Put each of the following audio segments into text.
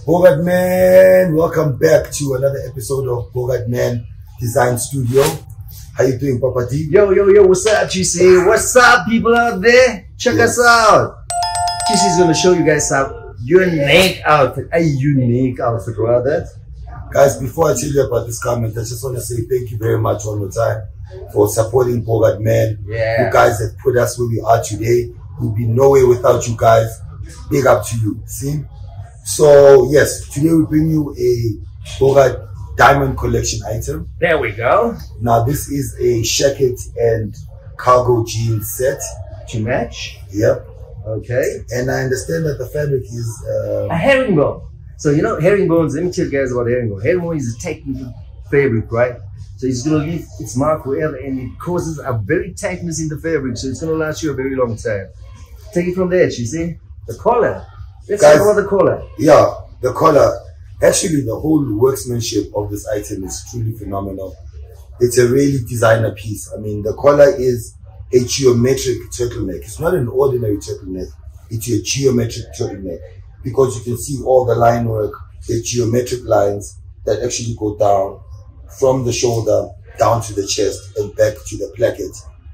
Bogart Man, welcome back to another episode of Bogart Man Design Studio. How you doing, Papa D? Yo, what's up, GC? What's up, people out there? Check us out. GC is going to show you guys a unique outfit, rather. Guys, before I tell you about this comment, I just want to say thank you very much one more time for supporting Bogart Man. Yeah. You guys have put us where we are today. We'd be nowhere without you guys. Big up to you. See? So, yes, today we bring you a Bogart Diamond Collection item. There we go. Now, this is a jacket and cargo jeans set. To match? Yep. Okay. And I understand that the fabric is... a herringbone. So, you know, herringbones, let me tell you guys about herringbone. Herringbone is a technical fabric, right? So it's going to leave its mark wherever, and it causes a very tightness in the fabric, so it's going to last you a very long time. Take it from there, you see? The collar. Let's talk about the collar. Yeah, the collar. Actually, the whole workmanship of this item is truly phenomenal. It's a really designer piece. I mean, the collar is a geometric turtleneck. It's not an ordinary turtleneck. It's a geometric turtleneck because you can see all the line work, the geometric lines that actually go down from the shoulder down to the chest and back to the placket.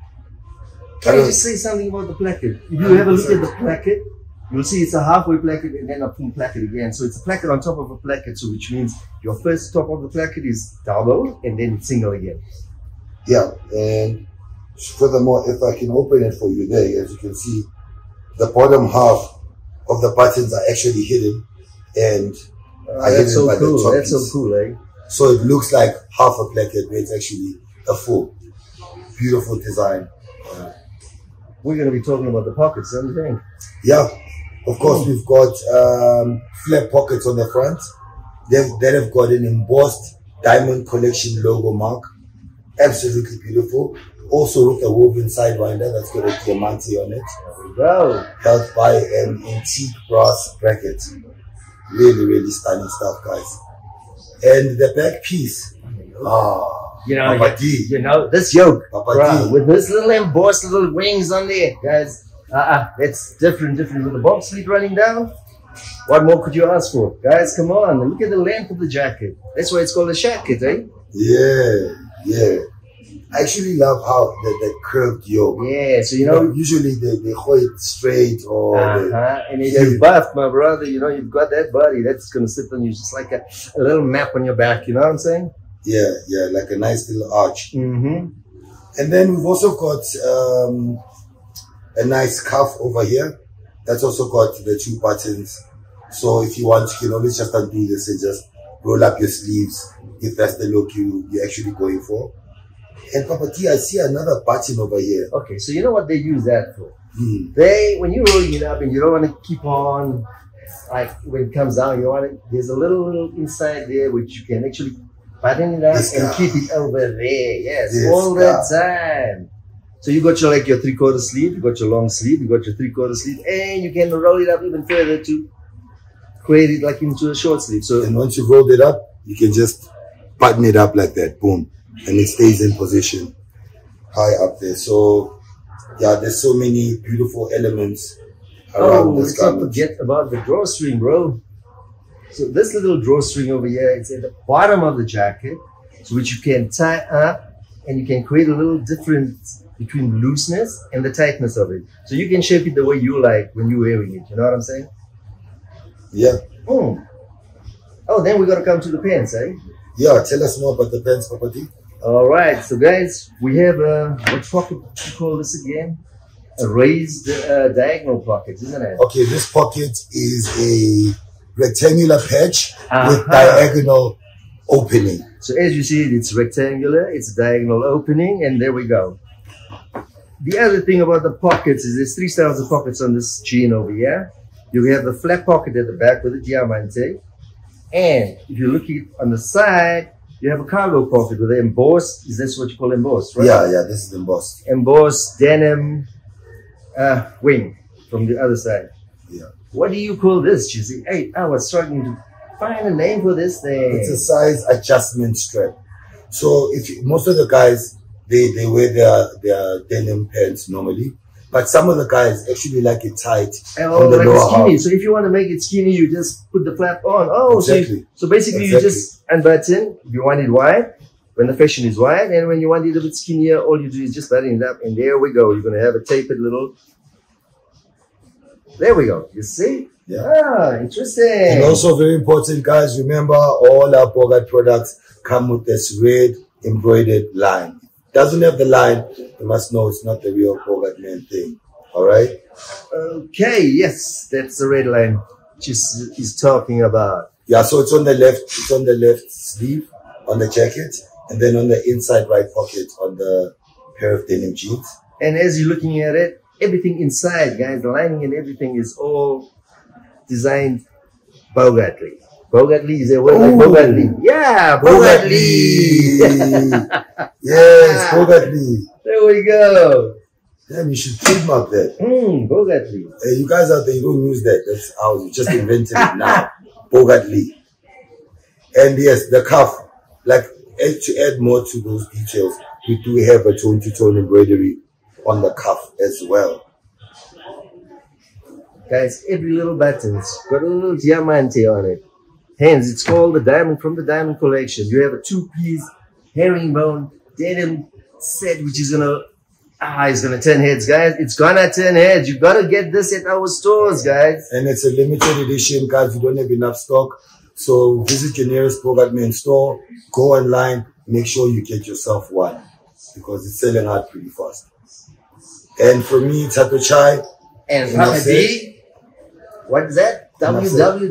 Can I just say something about the placket? If you have a look at the placket, you'll see it's a halfway placket and then a full placket again. So it's a placket on top of a placket, so which means your first top of the placket is double and then it's single again. Yeah, and furthermore, if I can open it for you there, as you can see, the bottom half of the buttons are actually hidden and are hidden so by cool. the top That's piece. so cool, eh? So it looks like half a placket, but it's actually a full. Beautiful design. We're going to be talking about the pockets, don't you think? Yeah, of course, we've got flap pockets on the front. That have got an embossed Diamond Collection logo mark. Absolutely beautiful. Also with a woven sidewinder that's got a diamante on it. There we go. Held by an antique brass bracket. Really, really stunning stuff, guys. And the back piece. You know, Papa D. you know, this yoke, Papa bro, D. with this little embossed little wings on there, guys. It's different with the box sleeve running down. What more could you ask for? Guys, come on, look at the length of the jacket. That's why it's called a jacket, eh? Yeah. I actually love how the curved yoke. Yeah, so you know, usually they hold it straight or and if you're buff, my brother, you know, you've got that body that's gonna sit on you just like a little map on your back, you know what I'm saying? Yeah, like a nice little arch. Mm-hmm. And then we've also got a nice cuff over here. That's also got the 2 buttons. So if you want, you can always just undo this and just roll up your sleeves if that's the look you're actually going for. And Papa T, I see another button over here. Okay, so you know what they use that for? Hmm. When you're rolling it up and you don't want to keep on, like when it comes down, you want it, there's a little inside there which you can actually button it up and keep it over there. Yes, all the time. So you got your 3/4 sleeve, you got your long sleeve, you got your 3/4 sleeve, and you can roll it up even further to create it like into a short sleeve. So and once you've rolled it up, you can just button it up like that, boom, and it stays in position high up there. So yeah, there's so many beautiful elements around this let's not garment. forget about the drawstring, bro. So this little drawstring over here, it's at the bottom of the jacket, so which you can tie up and you can create a little difference between looseness and the tightness of it. So you can shape it the way you like when you're wearing it, you know what I'm saying? Yeah. Oh, then we got to come to the pants, eh? Yeah, tell us more about the pants, Papa D. All right, so guys, we have what pocket do you call this again? A raised diagonal pocket, isn't it? Okay, this pocket is a rectangular patch with diagonal opening. So as you see, it's rectangular, it's a diagonal opening, and there we go. The other thing about the pockets is there's 3 styles of pockets on this jean over here. You have the flat pocket at the back with a diamante, and if you look at on the side, you have a cargo pocket with an embossed. Is this what you call embossed, right? Yeah, this is embossed. Embossed denim wing from the other side. Yeah. What do you call this, Chizzy? Hey, I was struggling to find a name for this thing. It's a size adjustment strap. So if most of the guys they wear their denim pants normally, But some of the guys actually like it tight on the like lower skinny. half. So if you want to make it skinny, you just put the flap on. Oh, exactly. So basically you just unbutton. If you want it wide, when the fashion is wide, and when you want it a bit skinnier, all you do is just button it up, and there we go. You're going to have a tapered little. There we go. You see? Yeah. Ah, interesting. And also very important, guys, remember all our Bogart products come with this red embroidered line. Doesn't have the line, you must know it's not the real Bogart man thing. All right? Okay, yes, that's the red line he's talking about. Yeah, so it's on the left sleeve on the jacket, and then on the inside right pocket on the pair of denim jeans. And as you're looking at it, everything inside, guys, the lining and everything is all designed Bogartly. Bogartly, is a word like Bogartly? Yeah, Bogartly. Yes, Bogartly. There we go. Damn, you should trademark that. Bogartly. Hey, you guys out there, you don't use that. That's how you just invented it now. Bogartly. And yes, the cuff, like to add more to those details, we do have a tone-to-tone embroidery on the cuff as well. Guys, every little button's got a little diamante on it. Hence, it's called the diamond from the diamond collection. You have a 2-piece herringbone denim set, which is it's gonna turn heads, guys. It's gonna turn heads. You gotta get this at our stores, guys. And it's a limited edition, guys. We don't have enough stock. So visit your nearest Bogart Man store, go online, make sure you get yourself one, because it's selling out pretty fast. And for me, Tato Chai. And Rahadi, what is that?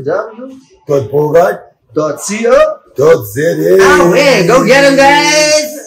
www.bogart.co.za. .za. Oh, man, go get them, guys.